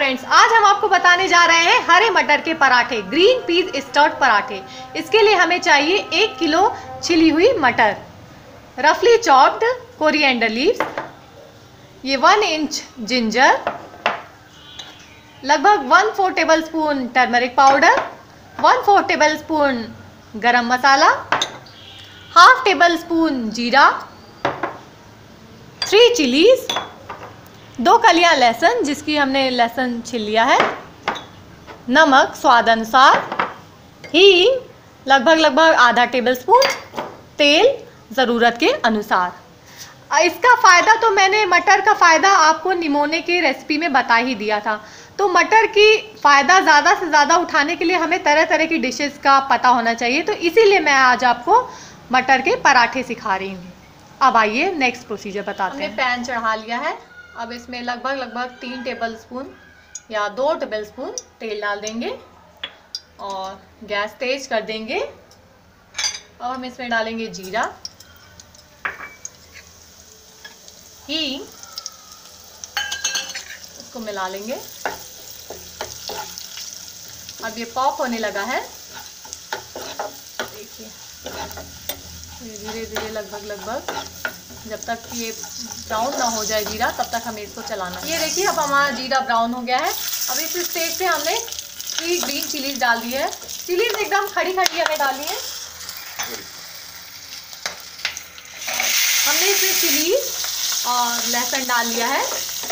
Friends, आज हम आपको बताने जा रहे हैं हरे मटर के पराठे, ग्रीन पीस स्टफ्ड पराठे। इसके लिए हमें चाहिए 1 किलो छिली हुई मटर, रफली चॉप्ड कोरिएंडर लीव्स, ये 1 इंच जिंजर, लगभग 1/4 टेबलस्पून टर्मरिक पाउडर, 1/4 टेबलस्पून गरम मसाला, 1/2 टेबलस्पून जीरा, 3 चिलीज, 2 कलियां लहसुन जिसकी हमने लहसुन छिल लिया है, नमक स्वाद अनुसार, हींग लगभग आधा टेबलस्पून, तेल ज़रूरत के अनुसार। इसका फ़ायदा तो मैंने मटर का फ़ायदा आपको निमोने की रेसिपी में बता ही दिया था। तो मटर की फ़ायदा ज़्यादा से ज़्यादा उठाने के लिए हमें तरह तरह की डिशेस का पता होना चाहिए, तो इसीलिए मैं आज आपको मटर के पराठे सिखा रही हूँ। अब आइए नेक्स्ट प्रोसीजर बताते हैं। हमने पैन चढ़ा लिया है, अब इसमें लगभग 3 टेबलस्पून या 2 टेबलस्पून तेल डाल देंगे और गैस तेज कर देंगे। अब हम इसमें डालेंगे जीरा, हींग, इसको मिला लेंगे। अब ये पॉप होने लगा है, देखिए धीरे धीरे लगभग जब तक ये ब्राउन ना हो जाए जीरा, तब तक हमें इसको चलाना है। ये देखिए अब हमारा जीरा ब्राउन हो गया है। अब इस स्टेज पे हमने 3 ग्रीन चिलीज डाल दी है। चिलीज एकदम खड़ी हमें डालनी है। हमने इसमें चिलीज और लहसुन डाल लिया है।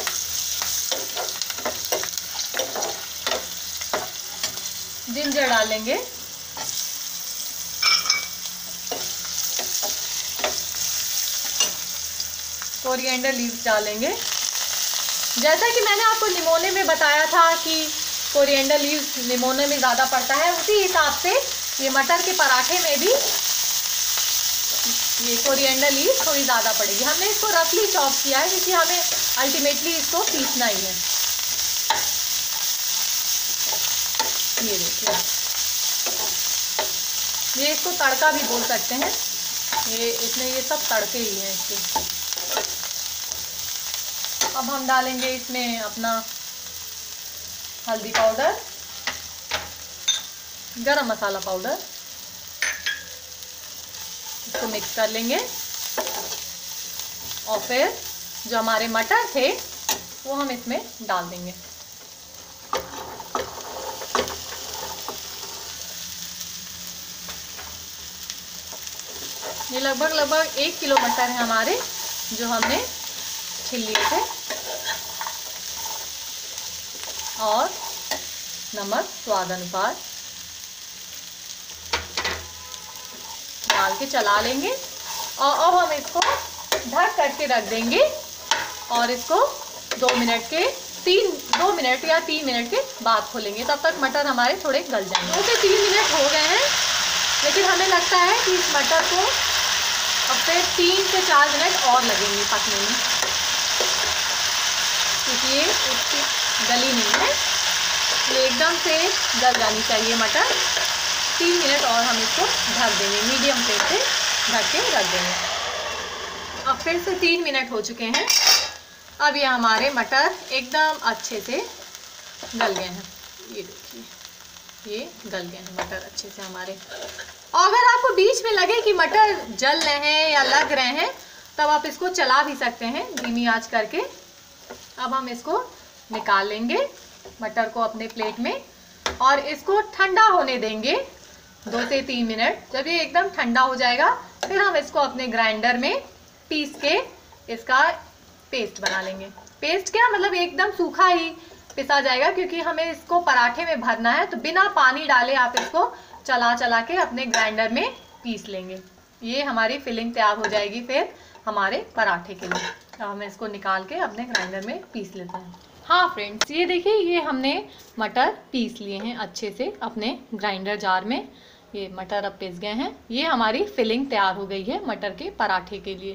जिंजर डालेंगे, कोरिएंडर लीव्स डालेंगे। जैसा कि मैंने आपको निमोने में बताया था कि कोरिएंडर लीव्स निमोने में ज़्यादा पड़ता है, उसी हिसाब से ये मटर के पराठे में भी ये कोरिएंडर लीव्स थोड़ी ज़्यादा पड़ेगी। हमने इसको रफली चॉप किया है क्योंकि हमें अल्टीमेटली इसको पीसना ही है। ये देखिए, ये इसको तड़का भी बोल सकते हैं। इसमें ये सब तड़के ही हैं इसके। अब हम डालेंगे इसमें अपना हल्दी पाउडर, गरम मसाला पाउडर, इसको मिक्स कर लेंगे और फिर जो हमारे मटर थे वो हम इसमें डाल देंगे। ये लगभग 1 किलो मटर है हमारे, जो हमने छिल लिए थे। और नमक स्वाद अनुसार डाल के चला लेंगे और अब हम इसको ढक करके रख देंगे और इसको 2 मिनट या 3 मिनट के बाद खोलेंगे। तब तक मटर हमारे थोड़े गल जाएंगे। 2 से 3 मिनट हो गए हैं, लेकिन हमें लगता है कि इस मटर को अब से 3 से 4 मिनट और लगेंगे पकने में, क्योंकि ये गली नहीं है। ये एकदम से गल जानी चाहिए मटर। 3 मिनट और हम इसको ढक देंगे, मीडियम फ्लेम पे ढक के रख देंगे। अब फिर से 3 मिनट हो चुके हैं। अब ये हमारे मटर एकदम अच्छे से गल गए हैं। ये देखिए, ये गल गए हैं मटर अच्छे से हमारे। और अगर आपको बीच में लगे कि मटर जल रहे हैं या लग रहे हैं, तब आप इसको चला भी सकते हैं धीमी आंच करके। अब हम इसको निकाल लेंगे मटर को अपने प्लेट में और इसको ठंडा होने देंगे 2 से 3 मिनट। जब ये एकदम ठंडा हो जाएगा, फिर हम इसको अपने ग्राइंडर में पीस के इसका पेस्ट बना लेंगे। पेस्ट क्या मतलब, एकदम सूखा ही पिसा जाएगा, क्योंकि हमें इसको पराठे में भरना है। तो बिना पानी डाले आप इसको चला के अपने ग्राइंडर में पीस लेंगे। ये हमारी फिलिंग तैयार हो जाएगी फिर हमारे पराठे के लिए। अब हम इसको निकाल के अपने ग्राइंडर में पीस लेते हैं। हाँ फ्रेंड्स, ये देखिए, ये हमने मटर पीस लिए हैं अच्छे से अपने ग्राइंडर जार में। ये मटर अब पिस गए हैं। ये हमारी फिलिंग तैयार हो गई है मटर के पराठे के लिए।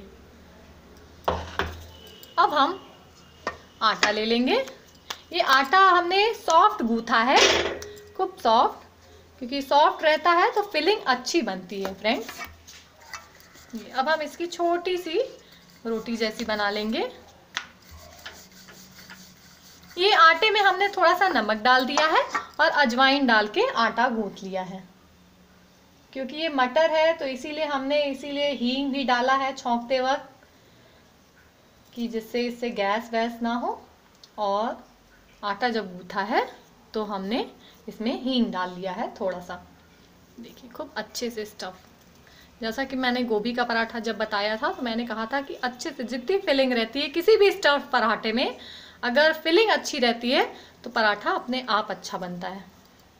अब हम आटा ले लेंगे। ये आटा हमने सॉफ्ट गूथा है, खूब सॉफ्ट, क्योंकि सॉफ्ट रहता है तो फिलिंग अच्छी बनती है फ्रेंड्स। अब हम इसकी छोटी सी रोटी जैसी बना लेंगे। ये आटे में हमने थोड़ा सा नमक डाल दिया है और अजवाइन डाल के आटा गूंथ लिया है। क्योंकि ये मटर है तो इसीलिए हींग भी डाला है छौंकते वक्त, कि जिससे इससे गैस वैस ना हो। और आटा जब गूंथा है तो हमने इसमें हींग डाल लिया है थोड़ा सा। देखिए खूब अच्छे से स्टफ, जैसा कि मैंने गोभी का पराठा जब बताया था तो मैंने कहा था कि अच्छे से जितनी फिलिंग रहती है किसी भी स्टफ पराठे में, अगर फिलिंग अच्छी रहती है तो पराठा अपने आप अच्छा बनता है।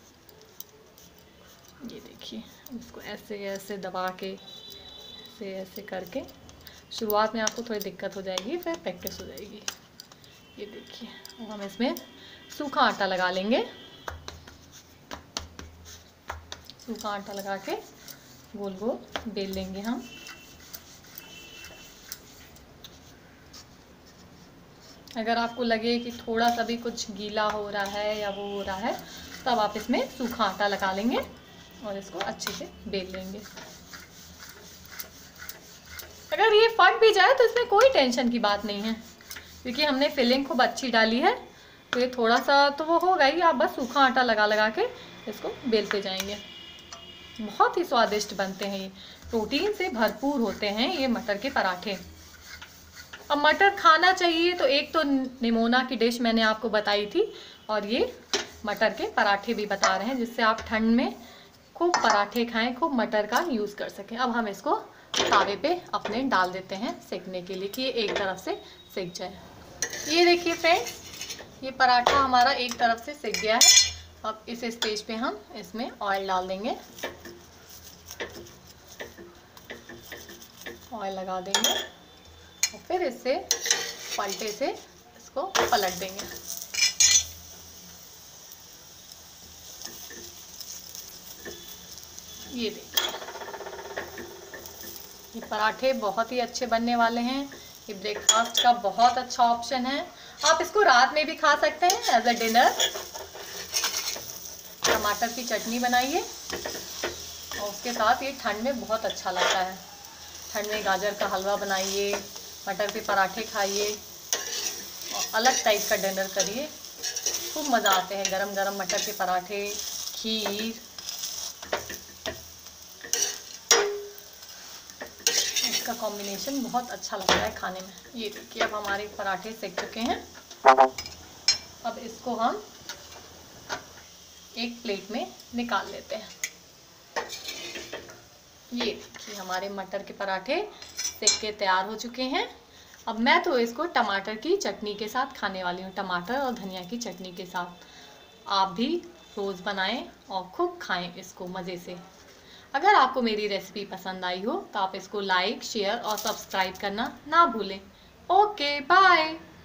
ये देखिए इसको ऐसे ऐसे दबा के ऐसे करके, शुरुआत में आपको थोड़ी दिक्कत हो जाएगी, फिर प्रैक्टिस हो जाएगी। ये देखिए अब हम इसमें सूखा आटा लगा लेंगे। सूखा आटा लगा के गोल गोल बेल लेंगे हम। अगर आपको लगे कि थोड़ा सा भी कुछ गीला हो रहा है या वो हो रहा है, तब आप इसमें सूखा आटा लगा लेंगे और इसको अच्छे से बेल लेंगे। अगर ये फट भी जाए तो इसमें कोई टेंशन की बात नहीं है, क्योंकि हमने फिलिंग खूब अच्छी डाली है। तो ये थोड़ा सा तो वो होगा ही, आप बस सूखा आटा लगा लगा के इसको बेलते जाएंगे। बहुत ही स्वादिष्ट बनते हैं ये, प्रोटीन से भरपूर होते हैं ये मटर के पराठे। अब मटर खाना चाहिए तो एक तो निमोना की डिश मैंने आपको बताई थी, और ये मटर के पराठे भी बता रहे हैं, जिससे आप ठंड में खूब पराठे खाएं, खूब मटर का यूज़ कर सकें। अब हम इसको तावे पे अपने डाल देते हैं सेकने के लिए, कि ये एक तरफ से सेक जाए। ये देखिए फ्रेंड्स, ये पराठा हमारा एक तरफ से सेक गया है। अब इस स्टेज पे हम इसमें ऑयल डाल देंगे, ऑयल लगा देंगे और फिर इससे पलटे से इसको पलट देंगे। ये देखिए ये पराठे बहुत ही अच्छे बनने वाले हैं। ये ब्रेकफास्ट का बहुत अच्छा ऑप्शन है। आप इसको रात में भी खा सकते हैं एज अ डिनर। टमाटर की चटनी बनाइए और उसके साथ ये ठंड में बहुत अच्छा लगता है। ठंड में गाजर का हलवा बनाइए, मटर के पराठे खाइए और अलग टाइप का डिनर करिए, खूब मज़ा आते हैं। गरम गरम मटर के पराठे, खीर, इसका कॉम्बिनेशन बहुत अच्छा लगता है खाने में। ये देखिए अब हमारे पराठे सेक चुके हैं। अब इसको हम एक प्लेट में निकाल लेते हैं। ये देखिए हमारे मटर के पराठे सेक के तैयार हो चुके हैं। अब मैं तो इसको टमाटर की चटनी के साथ खाने वाली हूँ, टमाटर और धनिया की चटनी के साथ। आप भी रोज़ बनाएं और खूब खाएं इसको मज़े से। अगर आपको मेरी रेसिपी पसंद आई हो तो आप इसको लाइक, शेयर और सब्सक्राइब करना ना भूलें। Okay bye.